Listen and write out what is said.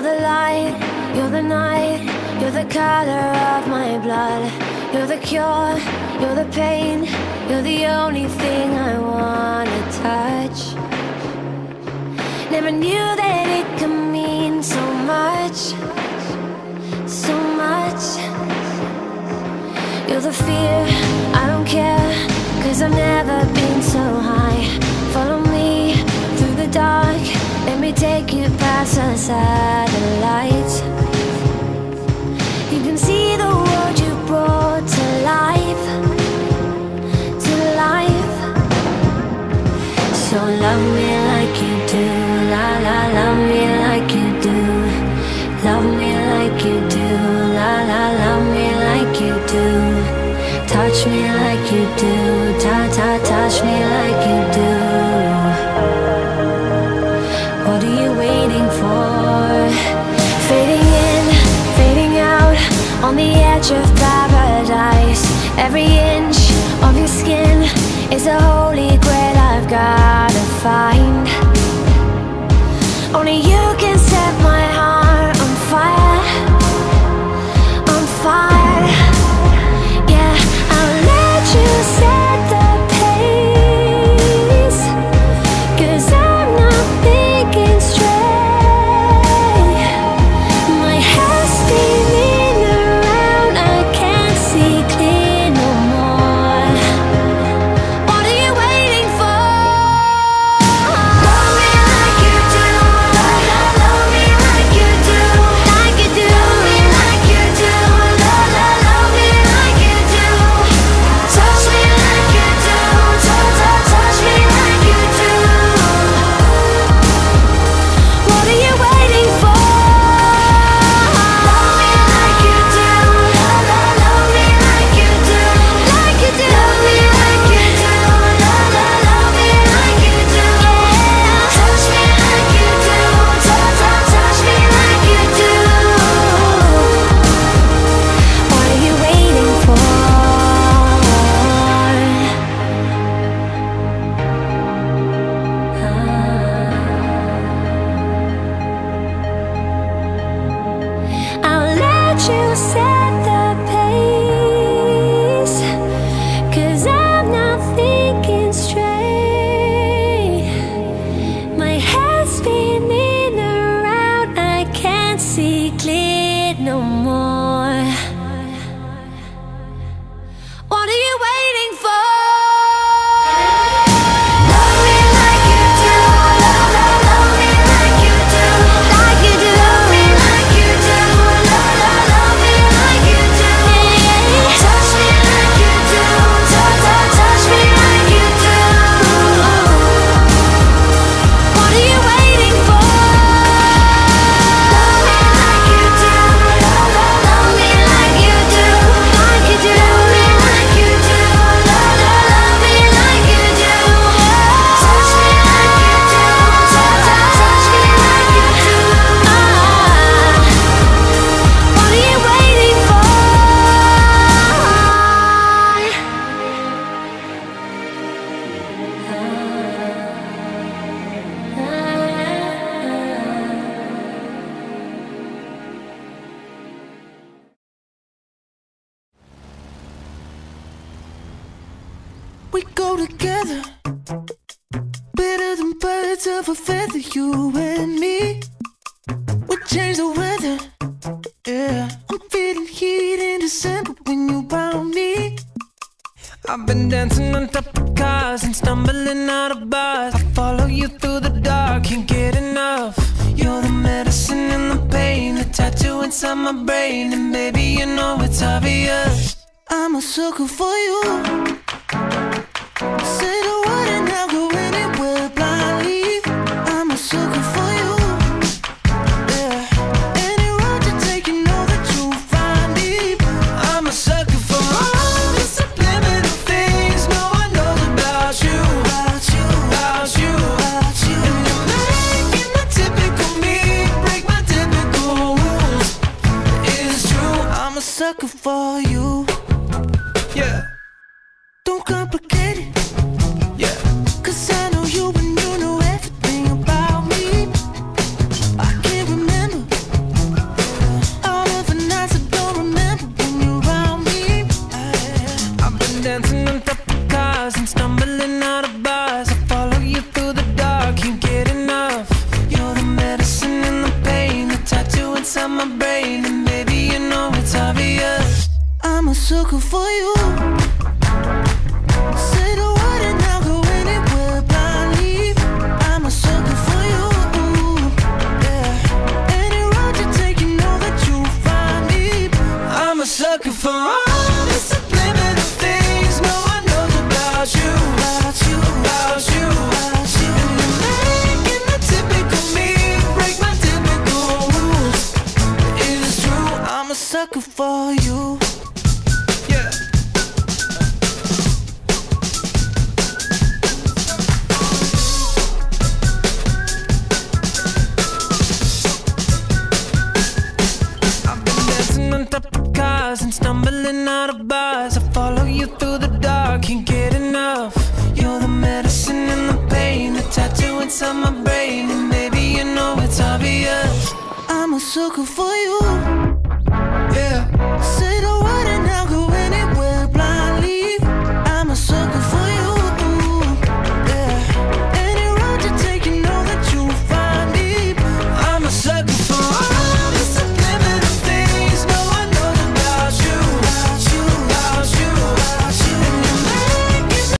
the light, you're the night, you're the color of my blood. You're the cure, you're the pain, you're the only thing I wanna touch. Never knew that it could mean so much, so much. You're the fear, I don't care, 'cause I've never been so high. Follow me through the dark, let me take you past the satellites. You can see the world you brought to life, to life. So love me like you do, la la, love me like you do. Love me like you do, la la, love me like you do. Touch me like you do, ta ta, touch me like you do. What are you waiting for? Fading in, fading out, on the edge of paradise. Every inch of your skin is a holy grail I've gotta find. Only you can set my heart on fire, on fire. Yeah, I'll let you set the pace, 'cause I'm not thinking straight. My head's spinning around, I can't see clear no more. What are you waiting for? Love me like you do, la la, love me like you do, like you do. Love me like you do, la la, love me like you do. Touch me like you do, touch me like you do. What are you waiting for? Love me like you do, la la, love me like you do, like you do. Love me like you do, la la, love me like you do. Touch me like you do, touch me like you do. What are you waiting for? I'll let you set the pace, 'cause I'm not thinking straight. My head's spinning around, I can't see clear no more. What are you waiting for? Love me like you do, la la, love me like you do, like you do. Love me like you do, la la, love me like you do. Touch me like you do, touch me like you do. What are you waiting for? Love me like you do, la la, love me like you do, like you do. Love me like you do, la la, love me like you do. Touch me like you do, touch me like you do. What are you waiting for? We go together, better than birds of a feather, you and me. We change the weather, yeah. I'm feeling heat in December when you found me. I've been dancing on top of cars and stumbling out of bars. I follow you through the dark, can't get enough. You're the medicine and the pain, the tattoo inside my brain. And baby, you know it's obvious, I'm a sucker for you. Say the word and I'll go anywhere blindly. I'm a sucker for you. Yeah. Any road you take, you know that you'll find me. I'm a sucker for all the subliminal things no one knows about you, about you, about you, about you. And you're making the typical me break my typical rules. It's true, I'm a sucker for you. Yeah. Don't complicate it. for you. Yeah. I've been dancing on top of cars and stumbling out of bars. I follow you through the dark, can't get enough. You're the medicine and the pain, the tattoo inside my brain, and baby, you know it's obvious. I'm a sucker for you.